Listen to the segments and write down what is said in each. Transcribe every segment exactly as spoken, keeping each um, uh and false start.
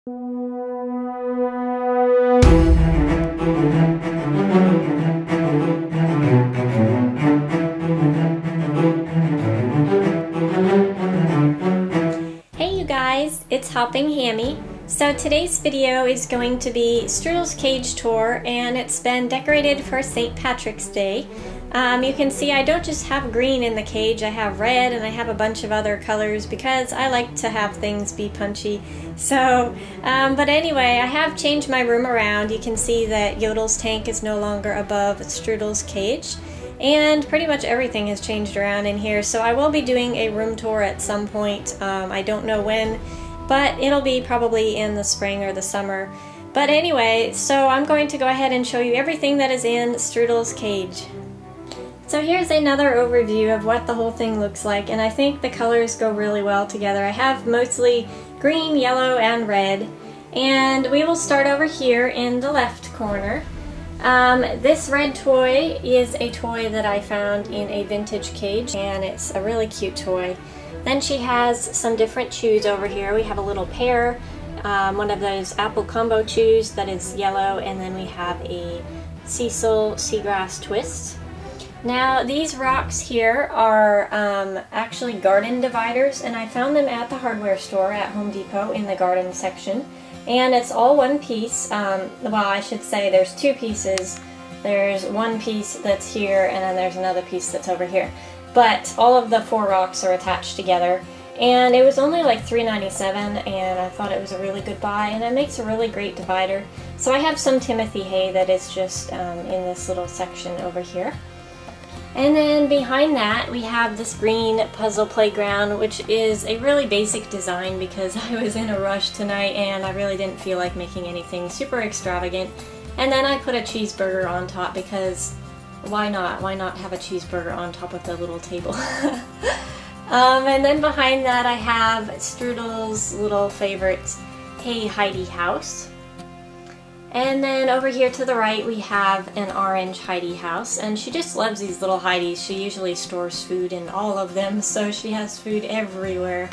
Hey you guys, it's Hopping Hammy. So today's video is going to be Strudel's cage tour, and it's been decorated for Saint Patrick's Day. Um, you can see I don't just have green in the cage, I have red and I have a bunch of other colors because I like to have things be punchy. So, um, but anyway, I have changed my room around. You can see that Yodel's tank is no longer above Strudel's cage. And pretty much everything has changed around in here, so I will be doing a room tour at some point. Um, I don't know when, but it'll be probably in the spring or the summer. But anyway, so I'm going to go ahead and show you everything that is in Strudel's cage. So here's another overview of what the whole thing looks like, and I think the colors go really well together. I have mostly green, yellow, and red, and we will start over here in the left corner. Um, this red toy is a toy that I found in a vintage cage, and it's a really cute toy. Then she has some different chews over here. We have a little pear, um, one of those apple combo chews that is yellow, and then we have a Cecil Seagrass Twist. Now these rocks here are um, actually garden dividers, and I found them at the hardware store at Home Depot in the garden section. And it's all one piece. Um, well, I should say there's two pieces. There's one piece that's here, and then there's another piece that's over here. But all of the four rocks are attached together. And it was only like three ninety-seven, and I thought it was a really good buy, and it makes a really great divider. So I have some Timothy hay that is just um, in this little section over here. And then behind that we have this green puzzle playground, which is a really basic design because I was in a rush tonight and I really didn't feel like making anything super extravagant. And then I put a cheeseburger on top because why not? Why not have a cheeseburger on top of the little table? um, and then behind that I have Strudel's little favorite Hey Heidi house. And then over here to the right we have an orange Heidi house, and she just loves these little Heidis. She usually stores food in all of them, so she has food everywhere.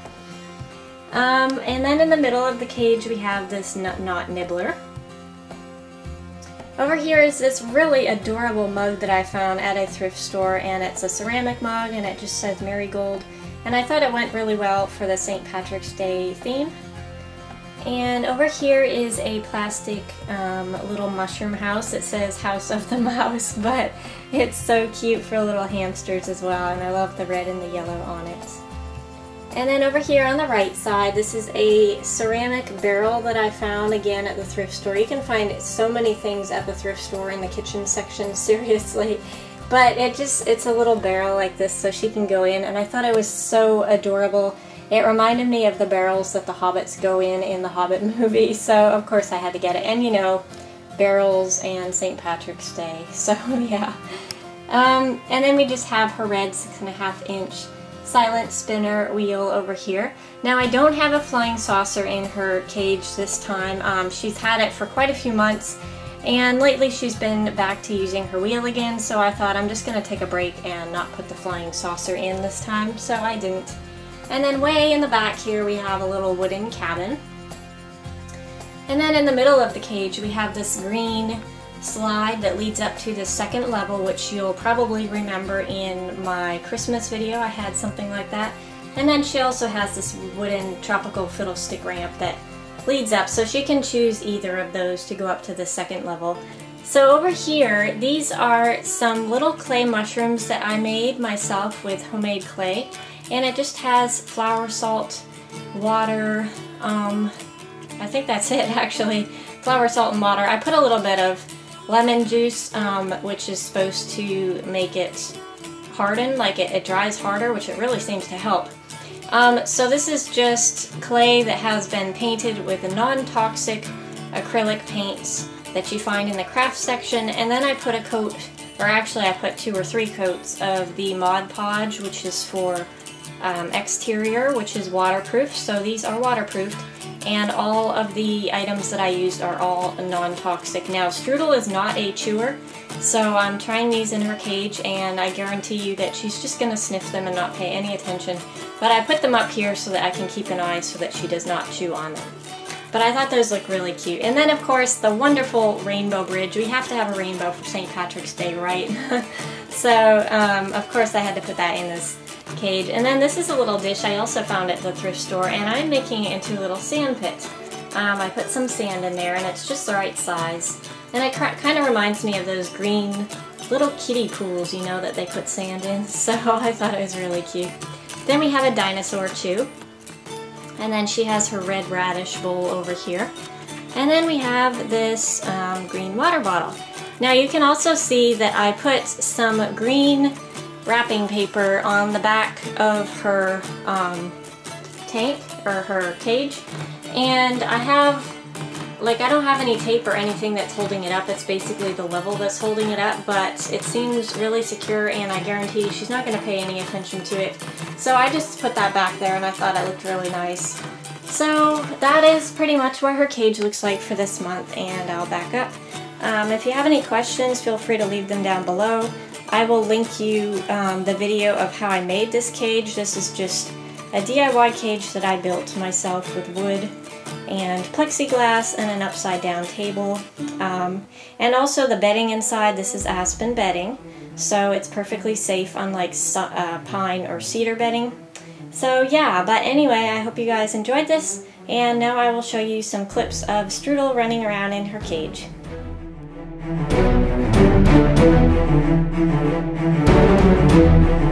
Um, and then in the middle of the cage we have this Nut Knot Nibbler. Over here is this really adorable mug that I found at a thrift store, and it's a ceramic mug and it just says Marigold, and I thought it went really well for the Saint Patrick's Day theme. And over here is a plastic um, little mushroom house. It says House of the Mouse, but it's so cute for little hamsters as well, and I love the red and the yellow on it. And then over here on the right side, this is a ceramic barrel that I found again at the thrift store. You can find so many things at the thrift store in the kitchen section, seriously. But it just, it's a little barrel like this so she can go in, and I thought it was so adorable. It reminded me of the barrels that the hobbits go in in the Hobbit movie, so of course I had to get it. And you know, barrels and Saint Patrick's Day, so yeah. Um, and then we just have her red six and a half inch silent spinner wheel over here. Now I don't have a flying saucer in her cage this time. Um, she's had it for quite a few months, and lately she's been back to using her wheel again, so I thought I'm just going to take a break and not put the flying saucer in this time, so I didn't. And then way in the back here we have a little wooden cabin. And then in the middle of the cage we have this green slide that leads up to the second level, which you'll probably remember in my Christmas video. I had something like that. And then she also has this wooden tropical fiddlestick ramp that leads up, so she can choose either of those to go up to the second level. So over here, these are some little clay mushrooms that I made myself with homemade clay. And it just has flour, salt, water, um, I think that's it actually, flour, salt, and water. I put a little bit of lemon juice, um, which is supposed to make it harden, like it, it dries harder, which it really seems to help. Um, so this is just clay that has been painted with a non-toxic acrylic paints that you find in the craft section, and then I put a coat, or actually I put two or three coats of the Mod Podge, which is for Um, exterior, which is waterproof, so these are waterproof, and all of the items that I used are all non-toxic. Now Strudel is not a chewer, so I'm trying these in her cage, and I guarantee you that she's just going to sniff them and not pay any attention, but I put them up here so that I can keep an eye so that she does not chew on them. But I thought those look really cute. And then of course the wonderful rainbow bridge. We have to have a rainbow for Saint Patrick's Day, right? So um, of course I had to put that in this cage. And then this is a little dish I also found at the thrift store, and I'm making it into a little sand pit. Um, I put some sand in there and it's just the right size. And it kind of reminds me of those green little kiddie pools, you know, that they put sand in. So I thought it was really cute. Then we have a dinosaur too. And then she has her red radish bowl over here. And then we have this um, green water bottle. Now you can also see that I put some green wrapping paper on the back of her um, tank, or her cage. And I have, like, I don't have any tape or anything that's holding it up. It's basically the level that's holding it up, but it seems really secure, and I guarantee she's not going to pay any attention to it. So I just put that back there and I thought it looked really nice. So that is pretty much what her cage looks like for this month, and I'll back up. Um, if you have any questions, feel free to leave them down below. I will link you um, the video of how I made this cage. This is just a D I Y cage that I built myself with wood and plexiglass and an upside down table. Um, and also the bedding inside, this is aspen bedding, so it's perfectly safe, unlike uh, pine or cedar bedding. So yeah, but anyway, I hope you guys enjoyed this, and now I will show you some clips of Strudel running around in her cage. Thank you.